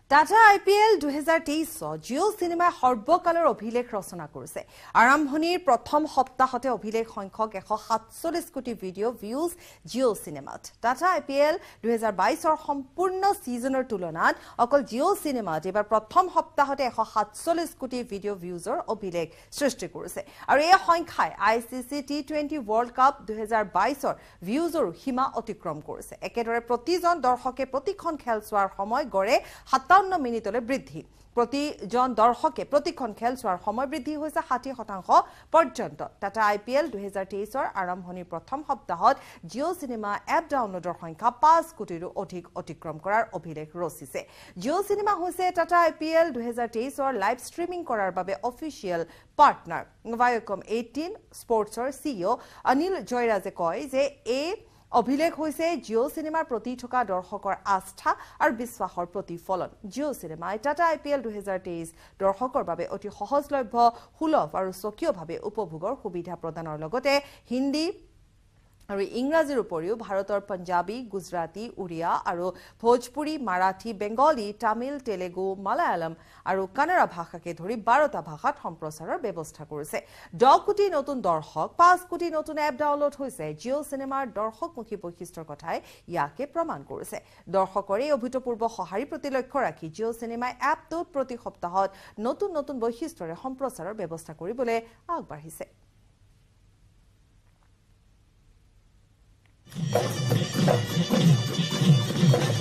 Tata IPL 2023 Jio cinema সৰ্বকালৰ অভিলেখ ৰচনা কৰিছে। আৰম্ভণিৰ প্ৰথম সপ্তাহতে অভিলেখ সংখ্যক 147 কোটি ভিডিঅ' ভিউজ জিও সিনেমাত। Tata IPL 2022 সম্পূৰ্ণ সিজনৰ তুলনাত অকল জিও সিনেমাত এবাৰ প্ৰথম সপ্তাহতে 147 কোটি ভিডিঅ' ভিউজৰ অভিলেখ সৃষ্টি কৰিছে। আৰু এই সংখ্যাই ICC T20 World Cup 2022 ভিউজৰ সীমা অতিক্ৰম কৰিছে। একেদৰে প্ৰতিজন দৰ্শকে প্ৰতিখন খেল চোৱাৰ সময় গড়ে 57 মিনিটলৈ বৃদ্ধি। প্ৰতিজন দৰ্শকে প্ৰতিখন খেল চোৱাৰ সময় বৃদ্ধি হৈছে 60% পৰ্যন্ত। টাটা IPL 2023 আৰম্ভণিৰ প্ৰথম সপ্তাহত জিও সিনেমা এপ ডাউনলোডৰ সংখ্যা 5 কোটিৰো অধিক অতিক্ৰম কৰাৰ অভিলেখ ৰচিছে। জিও সিনেমা হৈছে টাটা IPL 2023 লাইভ ষ্ট্ৰিমিং কৰাৰ বাবে অফিচিয়েল পাৰ্টনাৰ। News18 স্পৰ্টছৰ CEO অনিল জয়ৰাজে কয় যে এই অভিলেখ হৈছে জিও সিনেমাৰ প্ৰতি থকা দৰ্শকৰ আস্থা আৰু বিশ্বাসৰ প্ৰতিফলন। জিও সিনেমাই টাটা IPL 2023 দৰ্শকৰ বাবে অতি সহজলভ্য, সুলভ আৰু স্বকীয়ভাৱে উপভোগৰ সুবিধা প্ৰদানৰ লগতে হিন্দী আৰু ইংৰাজীৰ উপৰিও ভাৰতৰ পঞ্জাবী, গুজৰাটী, উৰিয়া আৰু ভোজপুৰী, মাৰাঠী, বেংগলী, তামিল, তেলেগু, মালায়ালম আৰু কানাড়া ভাষাকে ধৰি 12টা ভাষাত সম্প্ৰচাৰৰ ব্যৱস্থা কৰিছে। 10 কোটি নতুন দৰ্শক, 5 কোটি নতুন এপ ডাউনলোড হৈছে। জিও সিনেমাৰ দৰ্শকমুখী বৈশিষ্ট্যৰ কথাই ইয়াকে প্ৰমাণ কৰিছে। দৰ্শকৰ এই অভূতপূৰ্ব সঁহাৰিৰ প্ৰতি লক্ষ্য ৰাখি জিও সিনেমাই এপটোত প্ৰতি সপ্তাহত নতুন নতুন বৈশিষ্ট্যৰে সম্প্ৰচাৰৰ ব্যৱস্থা কৰিবলৈ আগবাঢ়িছে।